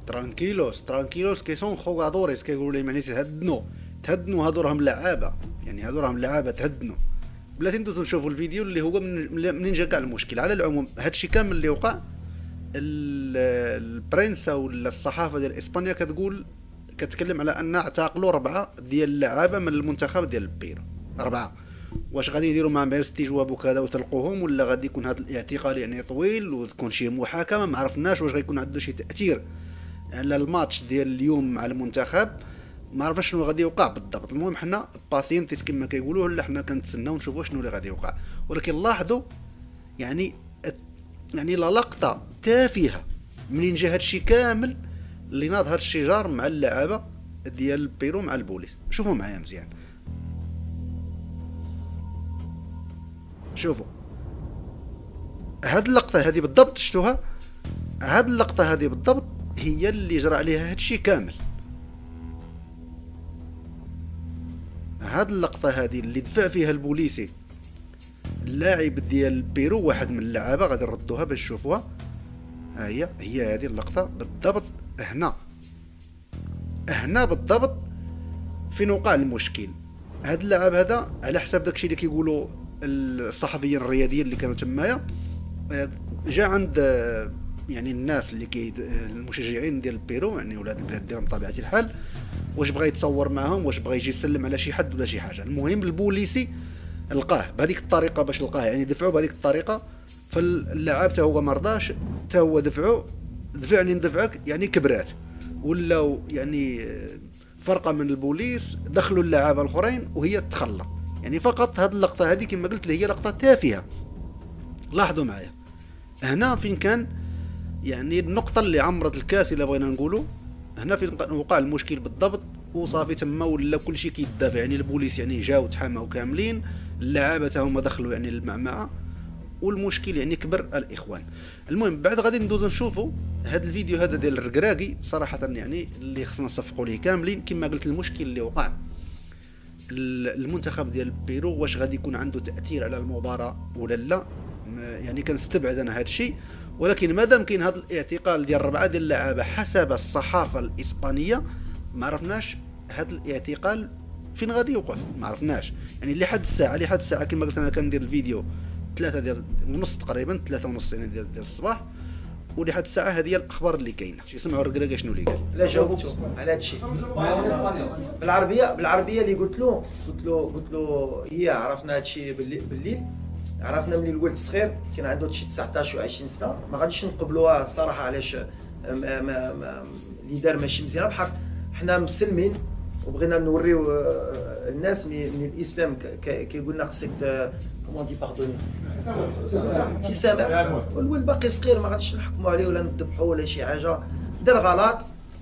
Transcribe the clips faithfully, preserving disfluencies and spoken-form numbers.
ترانكيلوس ترانكيلوس كيسون خوغادوريس كيقولوا لهم يعني تهدنوا تهدنوا هادو راهم لعابه، يعني هادو راهم لعابه تهدنوا. بلاتي ندوزو نشوفوا الفيديو اللي هو من منين جا كاع المشكل. على العموم هادشي كامل اللي وقع، البرنسا ولا الصحافه ديال اسبانيا كتقول كتكلم على ان اعتقلوا ربعه ديال اللعابه من المنتخب ديال البيرو. اربعه. واش غادي يديروا معهم غير استجواب وكذا وتلقوهم، ولا غادي يكون هذا الاعتقال يعني طويل وتكون شي محاكمه؟ ما عرفناش واش غيكون عنده شي تاثير على الماتش ديال اليوم مع المنتخب. ما عرفناش شنو غادي يوقع بالضبط. المهم حنا باثينتي كما كيقولوا، لا حنا كنتسناو نشوفوا شنو اللي غادي يوقع. ولكن لاحظوا يعني يعني لا لقطه تافهه منين جا هادشي كامل اللي ناض هاد الشجار مع اللعابه ديال البيرو مع البوليس. شوفوا معايا مزيان، شوفوا هاد اللقطه هذه بالضبط شفتوها. هاد اللقطه هذه بالضبط هي اللي جرى عليها هادشي كامل. هاد اللقطه هذه اللي دفع فيها البوليسي اللاعب ديال البيرو، واحد من اللعابه، غادي نردوها باش تشوفوها. ها هي هي هذه اللقطه بالضبط. هنا هنا بالضبط فين وقع المشكل. هاد اللاعب هذا على حساب داكشي اللي كيقولوا الصحفيين الرياضيين اللي كانوا تمايا، جا عند يعني الناس اللي كي المشجعين ديال البيرو، يعني ولاد البلاد ديالهم بطبيعه الحال، واش بغى يتصور معهم، واش بغى يجي يسلم على شي حد ولا شي حاجه. المهم البوليسي لقاه بهذيك الطريقه باش لقاه، يعني دفعوا بهذيك الطريقه. فاللاعب حتى هو ما رضاش، حتى هو دفعوا دفعني ندفعك، يعني كبرات ولاو يعني فرقه من البوليس دخلوا اللعابه الاخرين وهي تخلط. يعني فقط هذه اللقطه هذه كما قلت لي هي لقطه تافهه. لاحظوا معايا هنا فين كان يعني النقطه اللي عمرت الكاس الا بغينا نقولوا. هنا فين وقع المشكل بالضبط، وصافي تما ولا كل شيء كيدافع. يعني البوليس يعني جاو تحاموا كاملين، اللعابه هما دخلوا يعني المعمعه، والمشكل يعني كبر الاخوان. المهم بعد غادي ندوزو نشوفوا هذا الفيديو هذا ديال الركراكي. صراحه يعني اللي خصنا نصفقوا ليه كاملين. كما قلت المشكل اللي وقع المنتخب ديال بيرو واش غادي يكون عنده تاثير على المباراه ولا لا، يعني كنستبعد انا هذا الشيء. ولكن مادام كاين هذا الاعتقال ديال ربعه ديال اللعابه حسب الصحافه الاسبانيه، ما عرفناش هذا الاعتقال فين غادي يوقف، ما عرفناش. يعني لحد الساعه لحد الساعه كما قلت انا كندير الفيديو ثلاثة ديال ونص تقريبا، ثلاثة ونص يعني ديال, ديال الصباح، ولحد الساعه هذه هي الاخبار اللي كاينه. يسمعوا الركراكي شنو اللي قال. لا جاوبتو على هذا الشيء بالعربيه بالعربيه اللي قلت له قلت له قلت له هي عرفنا هذا الشيء بالليل، عرفنا ملي الولد صغير كان عنده شي تسعطاش و عشرين سنه، ما غاديش نقبلوها الصراحه. علاش اللي دار ماشي مزيان، بحال حنا مسلمين وبغينا نوريو الناس من الاسلام كيقول لنا خصك كومون دي باردوني كيسامح. والولد باقي صغير ما غاديش نحكموا عليه ولا نذبحوا ولا شي حاجه. دار غلط،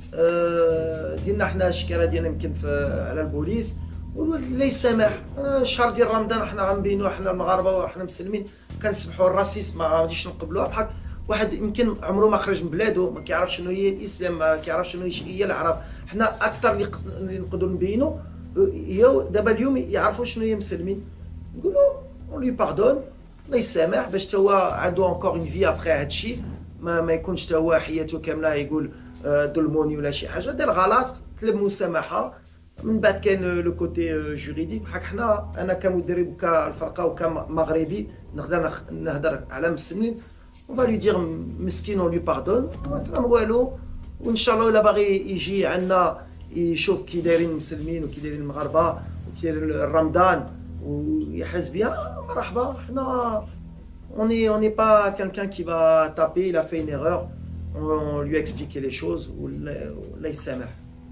ديالنا حنا الشكاره ديالنا يمكن على البوليس، والولد لا يسامح. الشهر ديال رمضان حنا غنبينوا حنا المغاربه وحنا مسلمين كنسمحوا الراسيسم، ما غاديش نقبلوها. بحال واحد يمكن عمره ما خرج من بلادو، ما كيعرف شنو هي الاسلام، ما كيعرف شنو هي العرب. حنا اكثر اللي نقدروا نبينوا هي دابا اليوم يعرفوا شنو هي مسلمين، نقولوا اون لي باردون، الله يسامح، باش حتى هو عنده انكور اون في ابخي هذا الشيء، ما ما يكونش حتى هو حياته كامله يقول ظلموني ولا شي حاجه. دار غلط، طلب مسامحه. من بعد كاين لو كوتي جوريديك، بحال حنا انا كمدرب وكالفرقه وكمغربي نقدر نهضر على مسلمين، on va lui dire مسكين on lui pardonne، ما كان والو. وان شاء الله الا باغي يجي عندنا يشوف كي دايرين المسلمين وكي دايرين المغاربه وكي داير رمضان ويحس بها، مرحبا. حنا on est on n'est pas quelqu'un qui va taper, il a fait une erreur, on lui a expliqué les choses ولا يسامح.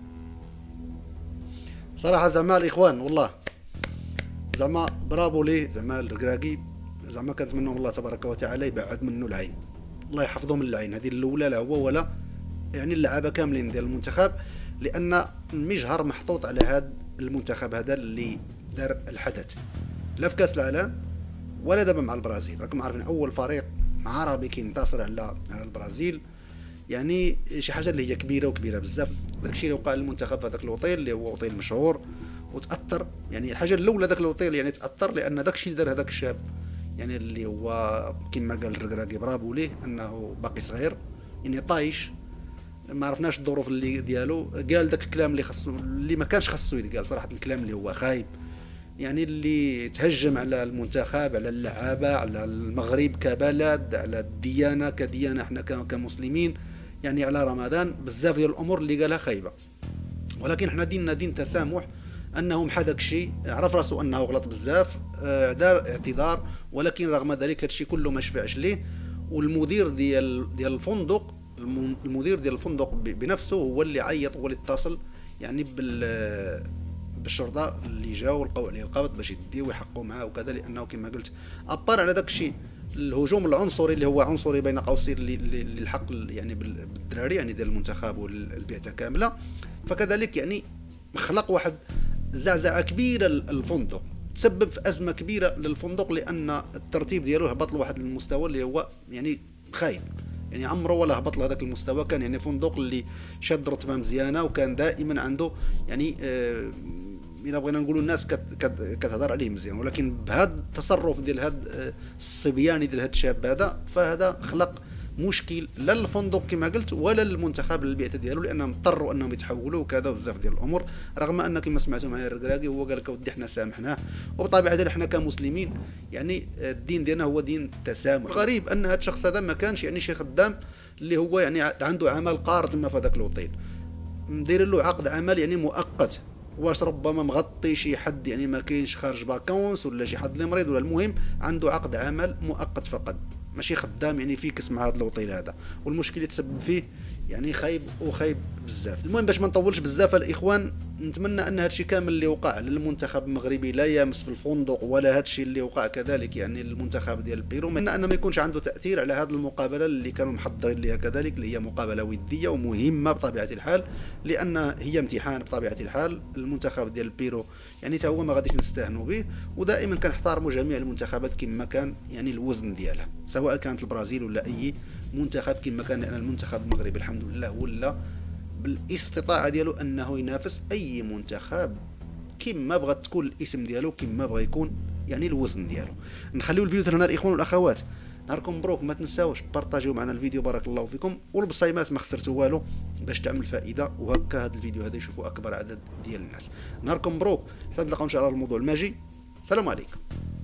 صراحه زعما الاخوان والله زعما برافو ليه، زعما الركراكي، زعما كنتمنى الله تبارك وتعالى يبعد منه العين، الله يحفظه من العين. هذه الاولى لا هو ولا يعني اللعابه كاملين ديال المنتخب، لان المجهر محطوط على هذا المنتخب هذا اللي دار الحدث، لا في كاس العالم ولا دابا مع البرازيل. راكم عارفين اول فريق عربي كينتصر على على البرازيل، يعني شي حاجه اللي هي كبيره وكبيره بزاف. داكشي اللي وقع للمنتخب في هذاك الوطيل اللي هو وطيل مشهور وتاثر. يعني الحاجه الاولى ذاك الوطيل يعني تاثر لان داكشي اللي دار هذاك الشاب، يعني اللي هو كما قال الركراكي برافو ليه انه باقي صغير، يعني طايش ما عرفناش الظروف اللي ديالو، قال داك الكلام اللي خصو اللي ما كانش خصو يتقال صراحه، الكلام اللي هو خايب، يعني اللي تهجم على المنتخب، على اللعابه، على المغرب كبلد، على الديانه كديانه احنا كمسلمين، يعني على رمضان، بزاف ديال الامور اللي قالها خايبه. ولكن احنا ديننا دين تسامح، انه محى داك الشيء، عرف راسو انه غلط بزاف، دار اعتذار، ولكن رغم ذلك هذا الشيء كله ما شفعش ليه. والمدير ديال ديال الفندق، المدير ديال الفندق بنفسه هو اللي عيط، هو اللي اتصل يعني بال بالشرطه اللي جاوا ولقاو عليه القبض باش يديو ويحققوا معاه وكذا، لانه كما قلت ابار على داك الشيء الهجوم العنصري اللي هو عنصري بين قوسين للحق يعني بالدراري يعني ديال المنتخب والبعثه كامله، فكذلك يعني خلق واحد زعزعه كبيره للفندق، تسبب في ازمه كبيره للفندق، لان الترتيب ديالو هبط لواحد المستوى اللي هو يعني خايب، يعني عمره ولا هبط لهذاك المستوى. كان يعني فندق اللي شاد رتبه مزيانه، وكان دائما عنده يعني آه الا بغينا نقولوا الناس كتهضر عليه مزيان، ولكن بهذا التصرف ديال هذا الصبياني ديال هذا الشاب هذا، فهذا خلق مشكل لا للفندق كما قلت ولا للمنتخب للبعثه ديالو، لانهم اضطروا انهم يتحولوا وكذا بزاف ديال الامور، رغم ان كما سمعتوا معايا الركراكي هو قال لك ودي حنا سامحناه، وبطبيعه الحال حنا كمسلمين يعني الدين ديالنا هو دين تسامح. غريب ان هذا الشخص هذا ما كانش يعني شي خدام اللي هو يعني عنده عمل قار تما في هذاك الوطيل، مدير له عقد عمل يعني مؤقت، واش ربما مغطي شي حد يعني ما كاينش خارج باكونس، ولا شي حد اللي مريض، ولا المهم عنده عقد عمل مؤقت فقط، ماشي خدام يعني فيكس مع هذا الوطيل هذا، والمشكل اللي تسبب فيه يعني خايب وخايب بزاف. المهم باش ما نطولش بزاف الاخوان، نتمنى ان هادشي كامل اللي وقع للمنتخب المغربي لا يمس في الفندق، ولا هادشي اللي وقع كذلك يعني المنتخب ديال البيرو، من انه ما يكونش عنده تاثير على هذه المقابله اللي كانوا محضرين لها كذلك، اللي هي مقابله وديه ومهمه بطبيعه الحال، لان هي امتحان بطبيعه الحال. المنتخب ديال البيرو يعني حتى هو ما غاديش نستهنوا به، ودائما كنحترموا جميع المنتخبات كما كان يعني الوزن ديالها، سواء كانت البرازيل ولا اي منتخب كما كان، لان المنتخب المغربي الحمد لله ولا بالاستطاعه ديالو انه ينافس اي منتخب كما بغات تكون الاسم ديالو، كما بغى يكون يعني الوزن ديالو. نخليو الفيديو هنا الاخوان والاخوات، نهاركم مبروك، ما تنساوش بارطاجيو معنا الفيديو بارك الله فيكم، والبصيمات ما خسرتوا والو باش تعمل فائده، وهكا هذا الفيديو هذا يشوفوا اكبر عدد ديال الناس. نهاركم مبروك، حتى نتلاقاو ان شاء الله الموضوع الماجي، السلام عليكم.